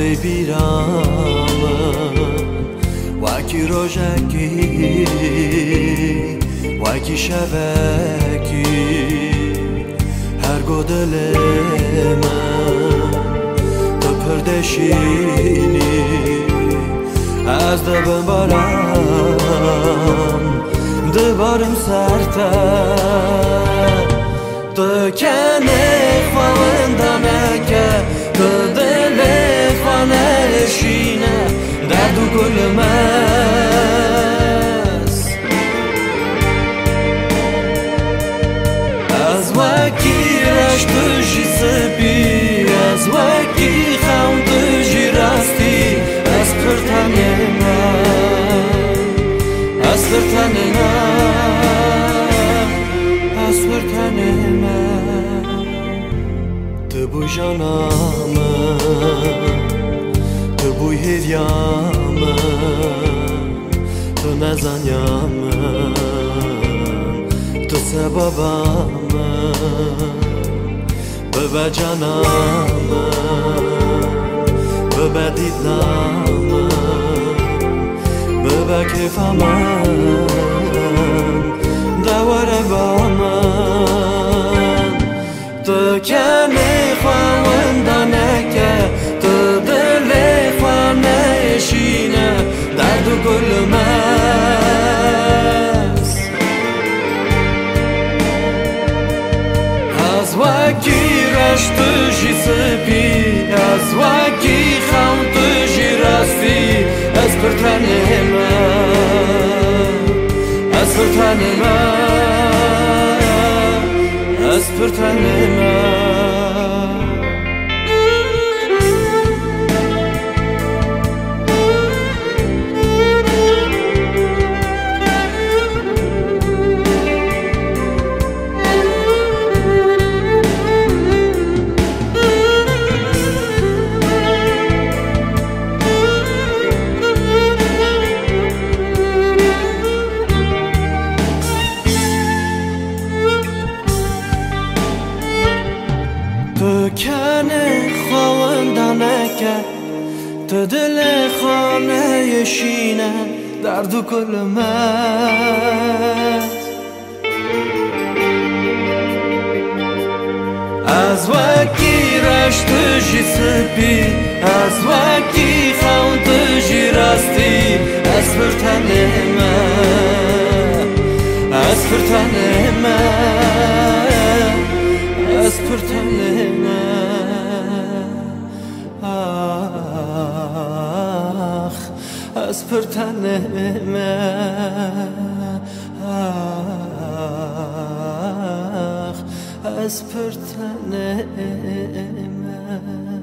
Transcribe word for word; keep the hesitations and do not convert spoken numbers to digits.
بیرامن وکی روژکی وکی شبکی هر گو دل من تو پردشینی از دبن بارم دبارم سرتر تو کنه خواندنه که تو دل خانشینه درد و گل مست از وکی رشت جی سپی از وکی خون جی راستی از پرتن من از پرتن من از پرتن من تو بو جانم تو بوی هدیام تو نزنیم تو سببم ببه جانم ببه دیدنم ببه کیفم دواره با من تو کنه خواندنه که تو دل خانشینه درد و گل مست از وکی رشت جی سپی از وکی خون جی راستی از پرتن من از پرتن من از پرتن من تو کنه خواندنه که تو دل خانه شینه درد و کل مست از وکی رشت جی سپی از وکی خوند جی راستی از پرتن من از پرتن من از پرتن من آخ از پرتن من آخ از پرتن من